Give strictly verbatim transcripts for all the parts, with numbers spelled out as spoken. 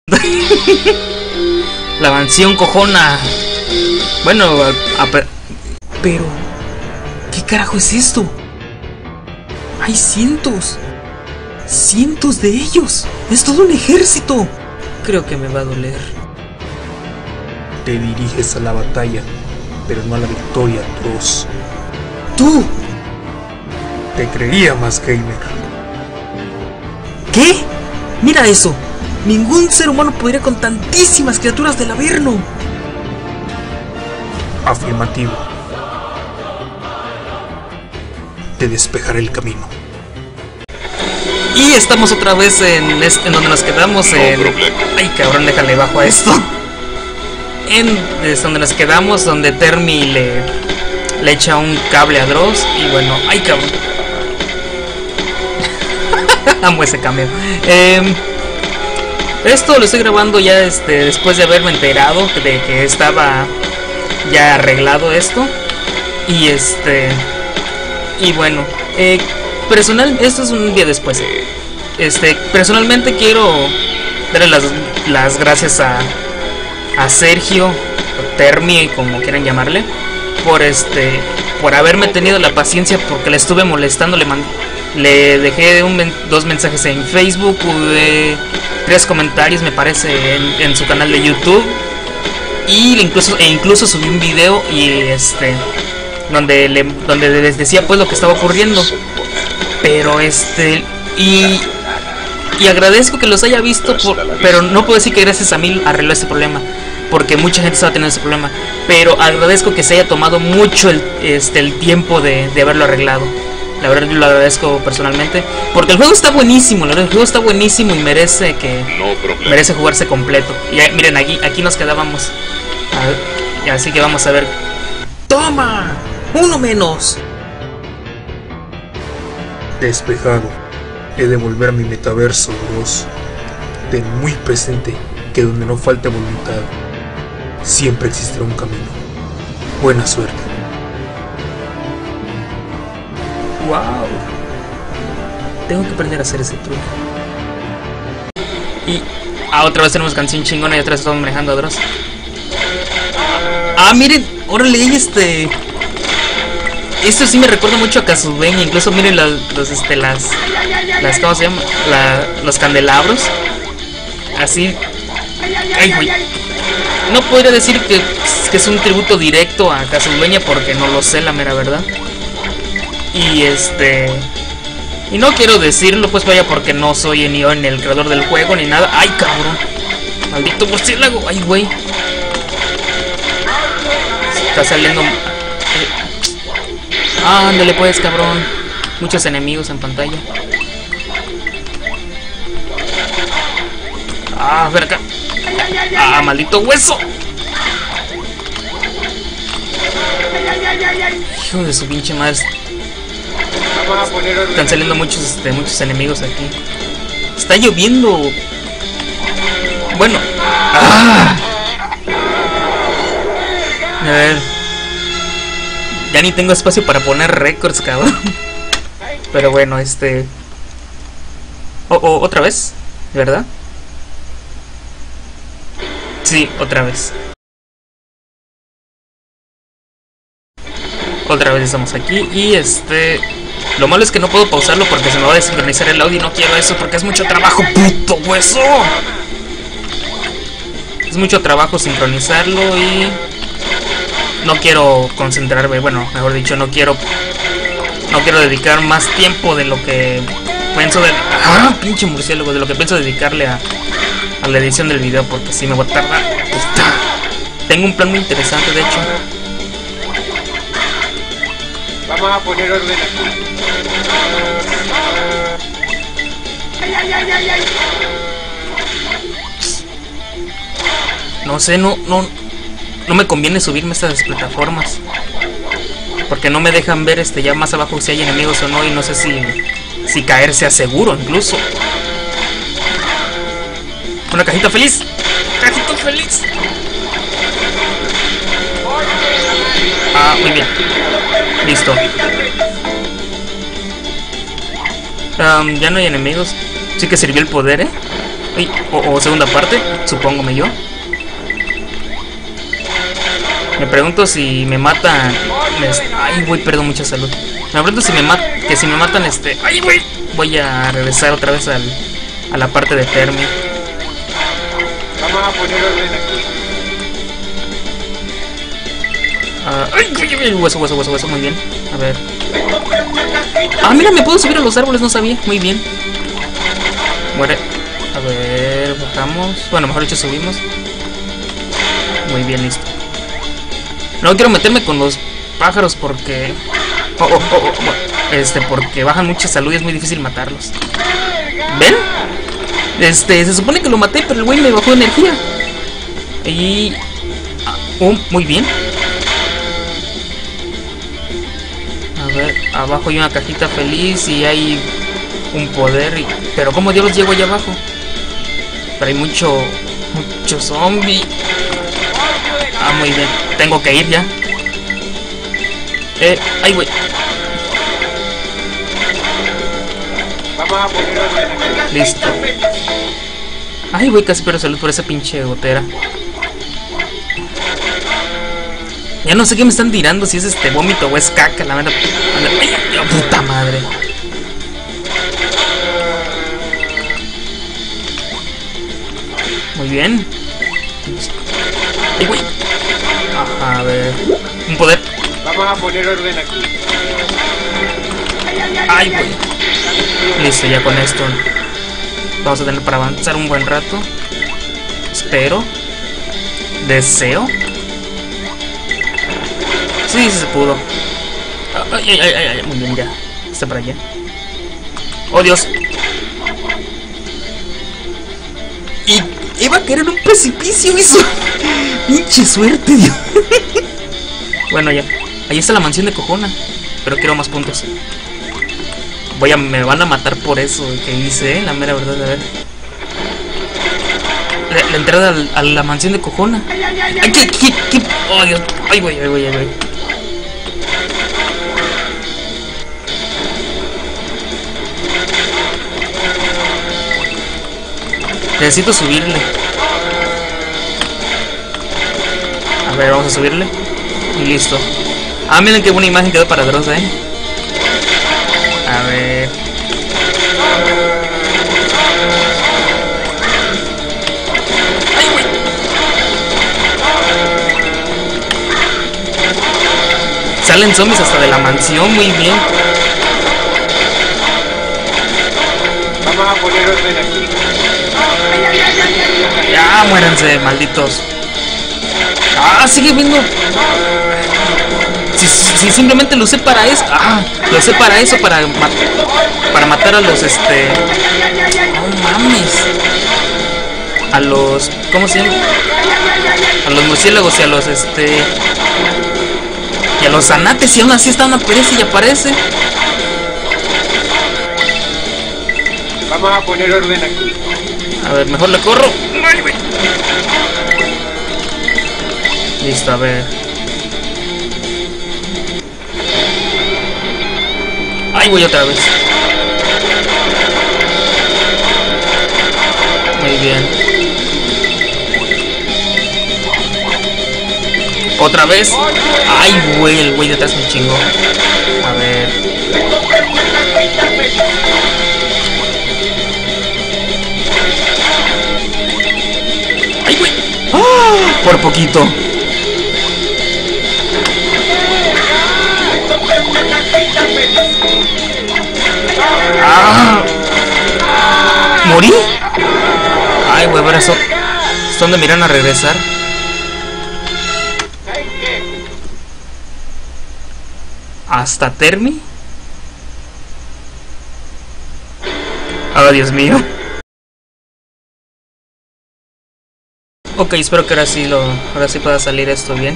La mansión cojona. Bueno, a, a, pero ¿qué carajo es esto? Hay cientos, cientos de ellos. Es todo un ejército. Creo que me va a doler. Te diriges a la batalla, pero no a la victoria, Dross. ¡Tú! Te creía más gamer. ¿Qué? Mira eso. Ningún ser humano podría con tantísimas criaturas del Averno. Afirmativo. Te despejaré el camino. Y estamos otra vez en, este, en donde nos quedamos. En... Ay, cabrón, déjale bajo a esto. En es donde nos quedamos, donde Termi le, le echa un cable a Dross. Y bueno, ay, cabrón. Amo ese cameo. Eh, esto lo estoy grabando ya este, después de haberme enterado de que estaba ya arreglado esto. Y este... Y bueno, eh, personal, esto es un día después. Este, personalmente quiero darle las, las gracias a, a Sergio, o Termi, como quieran llamarle, por este, por haberme tenido la paciencia, porque le estuve molestando, le mandé, le dejé un, dos mensajes en Facebook, de tres comentarios me parece en, en su canal de YouTube, y incluso, e incluso subí un video y este donde le, donde les decía pues lo que estaba ocurriendo. Pero este y y agradezco que los haya visto por, pero no puedo decir que gracias a mí arregló este problema, porque mucha gente estaba teniendo ese problema, pero agradezco que se haya tomado mucho el, este, el tiempo de, de haberlo arreglado. La verdad lo agradezco personalmente, porque el juego está buenísimo, la verdad, el juego está buenísimo y merece que merece jugarse completo. Y eh, miren, aquí aquí nos quedábamos. A, así que vamos a ver. ¡Toma! ¡Uno menos! Despejado. He de volver a mi metaverso, Dross. Ten muy presente que donde no falte voluntad, siempre existirá un camino. Buena suerte. Wow. Tengo que aprender a hacer ese truco. Y ah, otra vez tenemos canción chingona y otra vez estamos manejando a Dross. Ah, miren, órale, este. Esto sí me recuerda mucho a Castlevania. Incluso miren las, los, este, las, las, ¿cómo se llama? La, los candelabros. Así. Ay, güey. No podría decir que, que es un tributo directo a Castlevania porque no lo sé, la mera verdad. Y este... Y no quiero decirlo, pues vaya, porque no soy ni yo en el creador del juego ni nada. Ay, cabrón. Maldito murciélago. Ay, güey. Está saliendo... Ah, ándale pues, cabrón. Muchos enemigos en pantalla. Ah, ver acá. Ah, maldito hueso. Hijo de su pinche madre. Están saliendo muchos, este, muchos enemigos aquí. Está lloviendo. Bueno. Ah. A ver. Ya ni tengo espacio para poner récords, cabrón. Pero bueno, este... Oh, oh, ¿otra vez? ¿De verdad? Sí, otra vez. Otra vez estamos aquí y este... Lo malo es que no puedo pausarlo porque se me va a desincronizar el audio y no quiero eso porque es mucho trabajo, puto hueso. Es mucho trabajo sincronizarlo y... No quiero concentrarme, bueno, mejor dicho, no quiero No quiero dedicar más tiempo de lo que pienso de... ¡Ah, pinche murciélago! De lo que pienso dedicarle a, a la edición del video, porque si me voy a tardar. Tengo un plan muy interesante, de hecho. Vamos a poner orden aquí. ¡Ay, ay, ay, ay, ay! No sé, no, no... No me conviene subirme a estas plataformas porque no me dejan ver este ya más abajo si hay enemigos o no, y no sé si si caer sea seguro incluso. Una cajita feliz. Cajita feliz. Ah, muy bien. Listo. Um, ya no hay enemigos. Sí que sirvió el poder, eh. Ay, o, o segunda parte, supóngome yo. Me pregunto si me matan. Me, ay, güey, perdón, mucha salud. Me pregunto si me matan. Que si me matan, este. Ay, güey. Voy a regresar otra vez al, a la parte de Termi. Vamos a poner orden aquí. Uh, ay, ay, ay, hueso, hueso, hueso, hueso. Muy bien. A ver. Ah, mira, me puedo subir a los árboles, no sabía. Muy bien. Muere. A ver, bajamos. Bueno, mejor dicho, subimos. Muy bien, listo. No quiero meterme con los pájaros porque... Oh, oh, oh, oh, este, porque bajan mucha salud y es muy difícil matarlos. ¿Ven? Este, se supone que lo maté, pero el güey me bajó energía. Y... Oh, muy bien. A ver, abajo hay una cajita feliz y hay un poder. Y... Pero ¿cómo diablos llego allá abajo? Pero hay mucho... Mucho zombie. Ah, muy bien. Tengo que ir ya. Eh, ay, güey. Vamos a poner orden aquí. Listo. Ay, güey, casi pero salud por esa pinche gotera. Ya no sé qué me están tirando, si es este vómito o es caca, la verdad. Ay, la puta madre. Muy bien. Ay, güey. Ajá, a ver. Un poder. Vamos a poner orden aquí. Ay, güey. Listo, ya con esto vamos a tener para avanzar un buen rato. Espero. Deseo. Sí, sí se pudo. Ay, ay, ay, ay, muy bien, ya. Está para allá. Oh, Dios. Y iba a caer en un precipicio, eso. Pinche suerte, Dios. Bueno, ya. Ahí está la mansión de Cojona. Pero quiero más puntos. Voy a... Me van a matar por eso que hice, ¿eh? La mera verdad, a ver. La, la entrada al, a la mansión de Cojona. Ay, ¿qué, qué, qué? Oh, Dios. Ay, voy, ay, voy, ay, voy. Necesito subirle. A ver, vamos a subirle. Y listo. Ah, miren qué buena imagen quedó para Dross, eh. A ver. Ay, güey. Salen zombies hasta de la mansión, muy bien. Vamos a poner orden aquí. Ya, muéranse, malditos. Ah, sigue viendo. Si, si simplemente lo usé para eso. Ah, lo usé para eso, para, ma para matar a los, este... No mames. A los... ¿Cómo se llama? A los murciélagos y a los, este... Y a los zanates, y aún así están aparece y aparece. Vamos a poner orden aquí. A ver, mejor le corro. Ay, güey. Listo, a ver. Ay, voy otra vez. Muy bien. Otra vez. Ay, güey, el güey de atrás me chingó. A ver. Ay, güey. ¡Oh! Por poquito. ¡Ah! ¿Morí? Ay, güey, ahora eso. ¿Dónde me irán a regresar? ¿Hasta Termi? Oh, Dios mío. Ok, espero que ahora sí lo. Ahora sí pueda salir esto bien.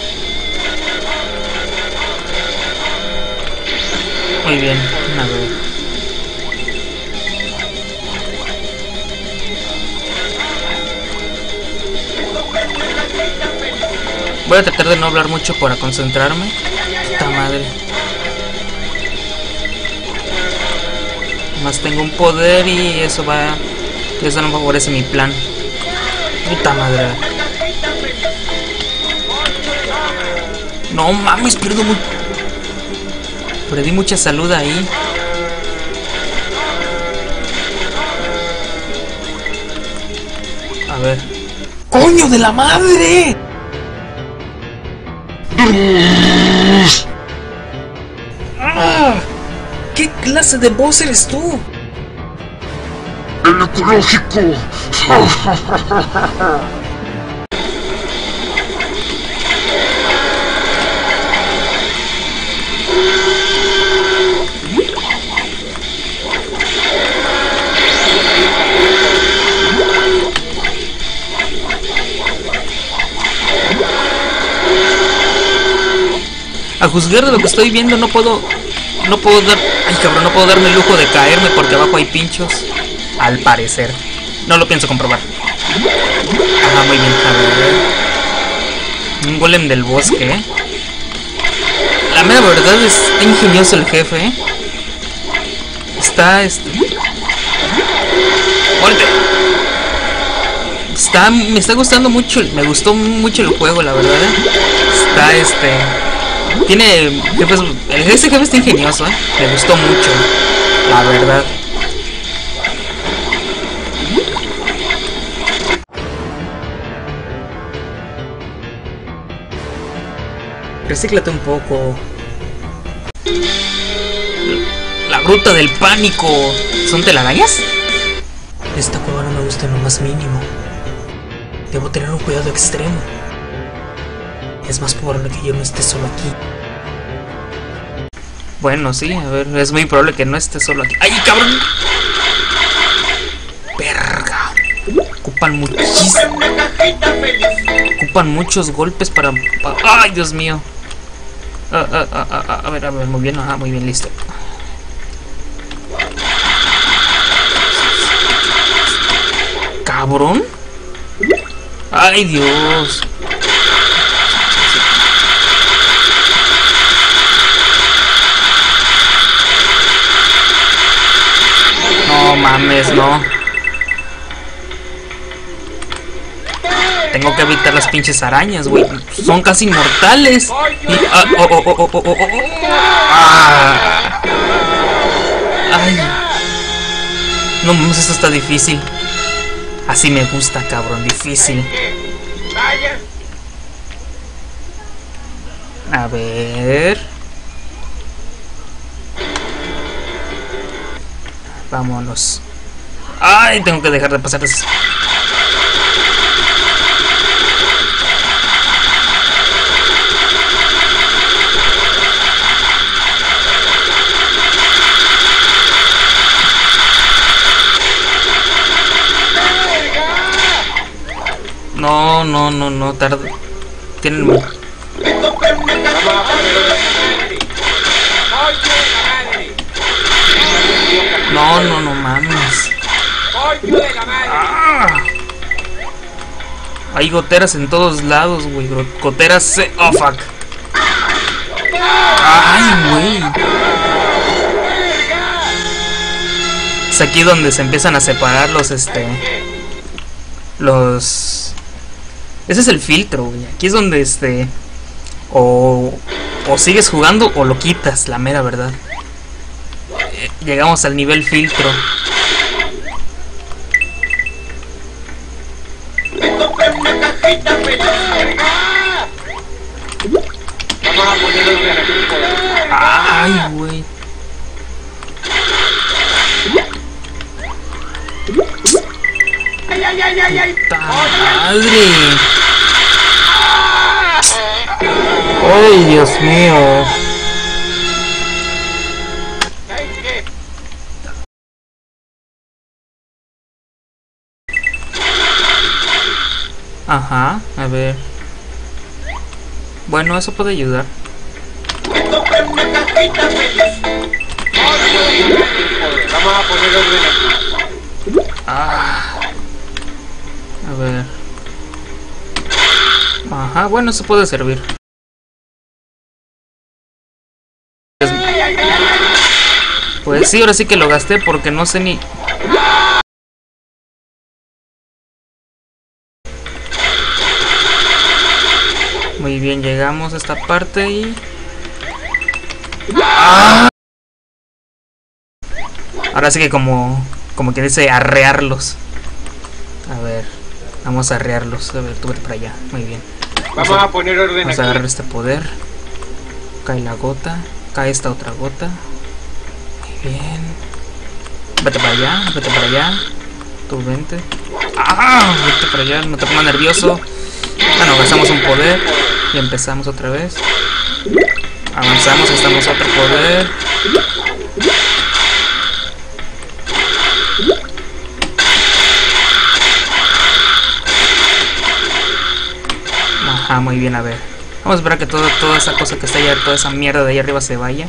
Muy bien, a ver. Voy a tratar de no hablar mucho para concentrarme. Puta madre. Más tengo un poder y eso va Eso no favorece mi plan. Puta madre. No mames, pierdo muy... Perdí mucha salud ahí. A ver. ¡Coño de la madre! ¡Ah! ¿Qué clase de boss eres tú? ¡El ecológico! A juzgar de lo que estoy viendo no puedo... No puedo dar... Ay cabrón, no puedo darme el lujo de caerme porque abajo hay pinchos. Al parecer. No lo pienso comprobar. Ah, muy bien. A ver. Un golem del bosque, ¿eh? La mera verdad es está ingenioso el jefe, ¿eh? Está... este... ¡Muerte! Está... Me está gustando mucho... Me gustó mucho el juego, la verdad, ¿eh? Está este... Tiene jefes, este jefe está ingenioso, ¿eh? Me gustó mucho, la verdad. Recíclate un poco. La gruta del pánico. ¿Son telarañas? Esta cueva no me gusta en lo más mínimo. Debo tener un cuidado extremo. Es más probable que yo no esté solo aquí. Bueno, sí, a ver, es muy probable que no esté solo aquí. ¡Ay, cabrón! ¡Verga! Ocupan muchísimo. Ocupan muchos golpes para... para... ¡Ay, Dios mío! Ah, ah, ah, ah, a ver, a ver, muy bien, ajá, muy bien, listo. ¿Cabrón? ¡Ay, Dios! No mames, no. Tengo que evitar las pinches arañas, güey. Son casi inmortales. Y, ah, oh, oh, oh, oh, oh, oh, oh. Ah. Ay. No mames, esto está difícil. Así me gusta, cabrón, difícil. A ver. Vámonos. Ay, tengo que dejar de pasar eso. No, no, no, no, tarde. Tienen... No, no, no mames. Ah. Hay goteras en todos lados, güey. Goteras... Se... Oh, fuck. Ay, güey. Es aquí donde se empiezan a separar los, este... Los... Ese es el filtro, güey. Aquí es donde, este... O... O sigues jugando o lo quitas, la mera verdad. Llegamos al nivel filtro. Ay, güey. ¡Puta madre! ¡Ay, Dios mío! Ajá, a ver. Bueno, eso puede ayudar. Vamos a poner orden aquí. Ah, a ver. Ajá, bueno, eso puede servir. Pues sí, ahora sí que lo gasté porque no sé ni... Muy bien, llegamos a esta parte y... ¡Ah! Ahora sí que como... Como que dice arrearlos. A ver, vamos a arrearlos. A ver, tú vete para allá. Muy bien. Vamos, vamos a poner orden Vamos aquí. a agarrar este poder. Cae la gota. Cae esta otra gota. Muy bien. Vete para allá, vete para allá. Tú vente. ¡Ah! Vete para allá, no te pongas nervioso. Bueno, gastamos un poder. Y empezamos otra vez. Avanzamos, gastamos otro poder. Ajá, muy bien, a ver. Vamos a esperar que todo, toda esa cosa que está allá, toda esa mierda de ahí arriba se vaya.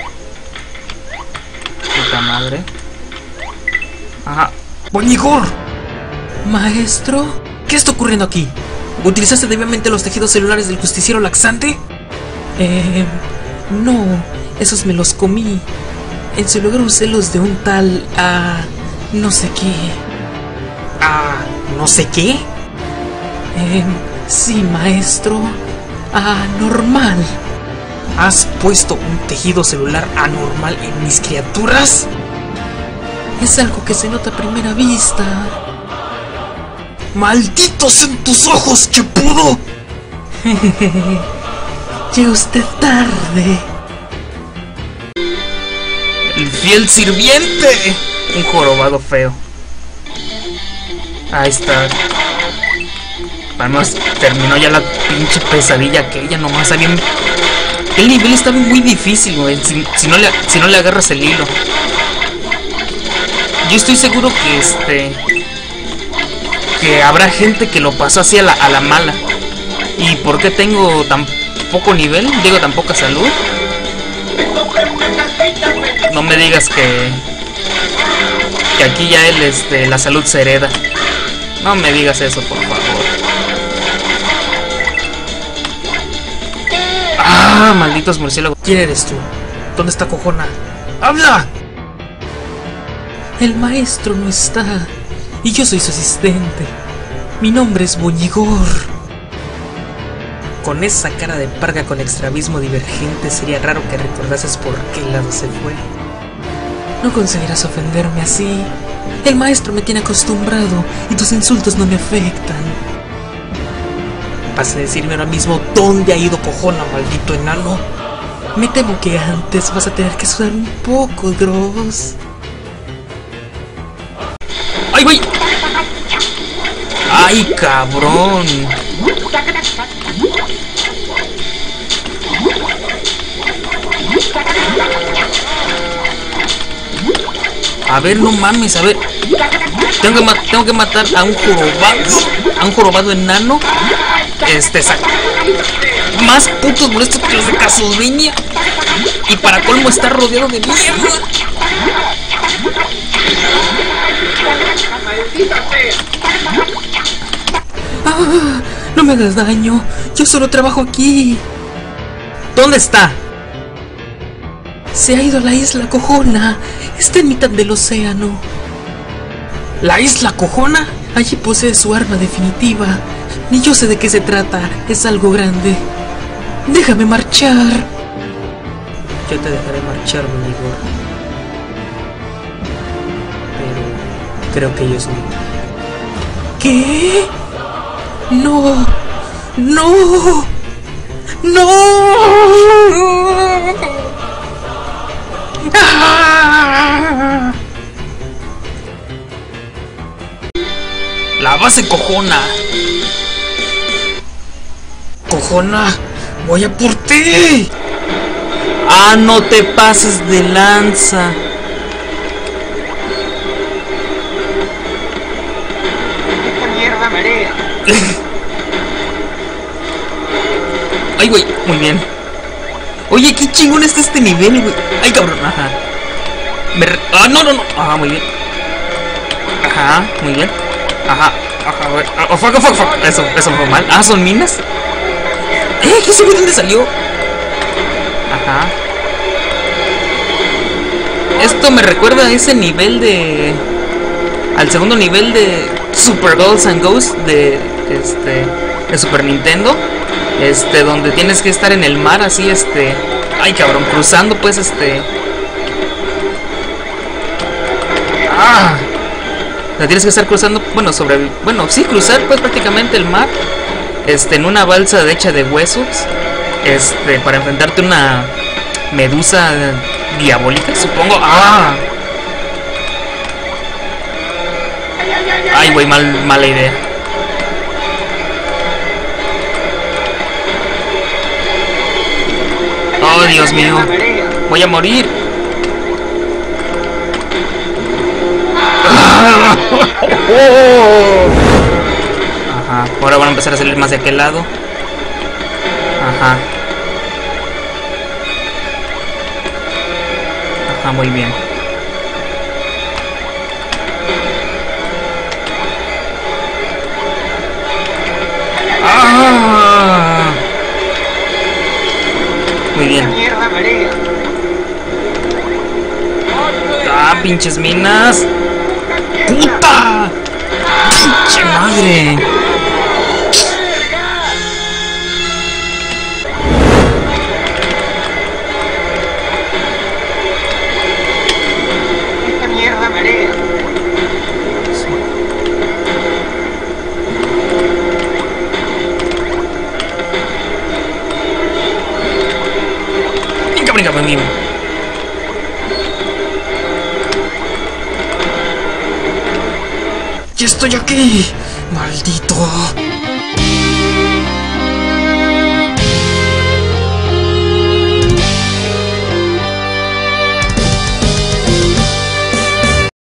Puta madre. Ajá. ¡Boñigor! Maestro, ¿qué está ocurriendo aquí? ¿Utilizaste debidamente los tejidos celulares del justiciero laxante? Eh... No, esos me los comí. En su lugar usé los de un tal... Ah... no sé qué. Ah, ¿no sé qué? Eh... Sí, maestro. Anormal. ¿Has puesto un tejido celular anormal en mis criaturas? Es algo que se nota a primera vista. ¡Malditos sean tus ojos, chepudo! Llega usted tarde. El fiel sirviente. Un jorobado feo. Ahí está. Además terminó ya la pinche pesadilla aquella, nomás había... El nivel estaba muy difícil, güey, si, si, no le, si no le agarras el hilo. Yo estoy seguro que este... Que habrá gente que lo pasó así a la, a la mala. ¿Y por qué tengo tan poco nivel? Digo, tan poca salud. No me digas que... Que aquí ya él, este, la salud se hereda. No me digas eso, por favor. ¡Ah, malditos murciélagos! ¿Quién eres tú? ¿Dónde está Cojona? ¡Habla! El maestro no está, y yo soy su asistente. Mi nombre es Boñigor. Con esa cara de parga con extravismo divergente, sería raro que recordases por qué lado se fue. No conseguirás ofenderme así. El maestro me tiene acostumbrado, y tus insultos no me afectan. ¿Vas a decirme ahora mismo dónde ha ido Cojona, maldito enano? Me temo que antes vas a tener que sudar un poco, Dross. ¡Ay, güey! ¡Ay, cabrón! A ver, no mames, a ver. Tengo que, ma tengo que matar a un jorobado. A un jorobado enano. Este, saca. Más putos molestos que los de Castlevania. Y para colmo está rodeado de mierda. Ah, no me hagas daño. Yo solo trabajo aquí. ¿Dónde está? Se ha ido a la isla Cojona. Está en mitad del océano. ¿La isla Cojona? Allí posee su arma definitiva. Ni yo sé de qué se trata. Es algo grande. Déjame marchar. Yo te dejaré marchar, Boñigor. Pero creo que ellos no. ¿Qué? No. No. No. ¡Ah! La base Cojona. Cojona, voy a por ti. Ah, no te pases de lanza. Esta mierda marea. Ay, güey, muy bien. Oye, qué chingón está este nivel, güey. Ay, cabrón, ajá. Me re... Ah, no, no, no. Ajá, muy bien. Ajá, muy bien. Ajá, ajá, güey. Oh, fuck, fuck, fuck. Eso, eso fue mal. Ah, ¿son minas? Eh, ¿qué sé, güey? ¿Dónde salió? Ajá. Esto me recuerda a ese nivel de... Al segundo nivel de Super Ghosts and Ghosts de... Este... De Super Nintendo. Este, donde tienes que estar en el mar así, este... Ay, cabrón, cruzando pues este... ¡Ah! La tienes que estar cruzando, bueno, sobre el... Bueno, sí, cruzar pues prácticamente el mar. Este, en una balsa hecha de huesos. Este, para enfrentarte a una medusa diabólica, supongo. ¡Ah! Ay, güey, mal, mala idea. Oh, Dios mío. Voy a morir. Ajá, ahora van a empezar a salir más de aquel lado. Ajá. Ajá, muy bien. Ah. Muy bien. Ah, pinches minas. ¡Puta! ¡Pinche madre! Esta mierda marea. Brinca, brinca, brinca. ¡Ya estoy aquí! ¡Maldito!